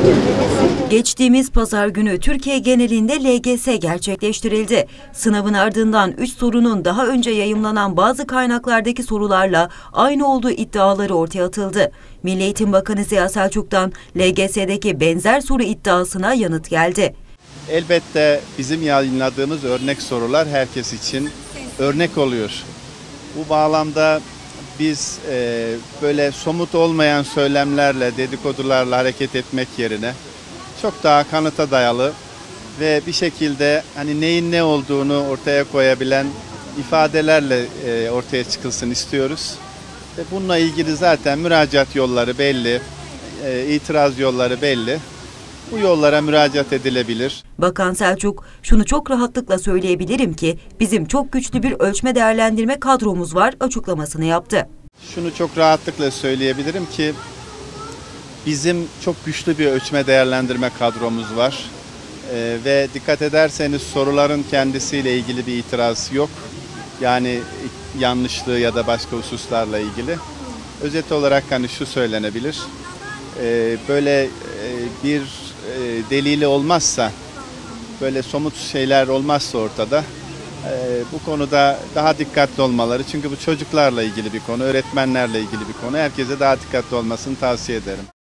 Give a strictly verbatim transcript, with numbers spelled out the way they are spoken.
Geçtiğimiz pazar günü Türkiye genelinde L G S gerçekleştirildi. Sınavın ardından üç sorunun daha önce yayımlanan bazı kaynaklardaki sorularla aynı olduğu iddiaları ortaya atıldı. Milli Eğitim Bakanı Ziya Selçuk'tan L G S'deki benzer soru iddiasına yanıt geldi. Elbette bizim yayınladığımız örnek sorular herkes için örnek oluyor. Bu bağlamda biz e, böyle somut olmayan söylemlerle, dedikodularla hareket etmek yerine çok daha kanıta dayalı ve bir şekilde hani neyin ne olduğunu ortaya koyabilen ifadelerle e, ortaya çıkılsın istiyoruz. Ve bununla ilgili zaten müracaat yolları belli, e, itiraz yolları belli. Bu yollara müracaat edilebilir. Bakan Selçuk, şunu çok rahatlıkla söyleyebilirim ki bizim çok güçlü bir ölçme değerlendirme kadromuz var açıklamasını yaptı. Şunu çok rahatlıkla söyleyebilirim ki bizim çok güçlü bir ölçme değerlendirme kadromuz var. Ee, ve dikkat ederseniz soruların kendisiyle ilgili bir itiraz yok. Yani yanlışlığı ya da başka hususlarla ilgili. Özet olarak hani şu söylenebilir. Ee, böyle e, bir e, delili olmazsa, böyle somut şeyler olmazsa ortada, e, bu konuda daha dikkatli olmaları. Çünkü bu çocuklarla ilgili bir konu, öğretmenlerle ilgili bir konu. Herkese daha dikkatli olmasını tavsiye ederim.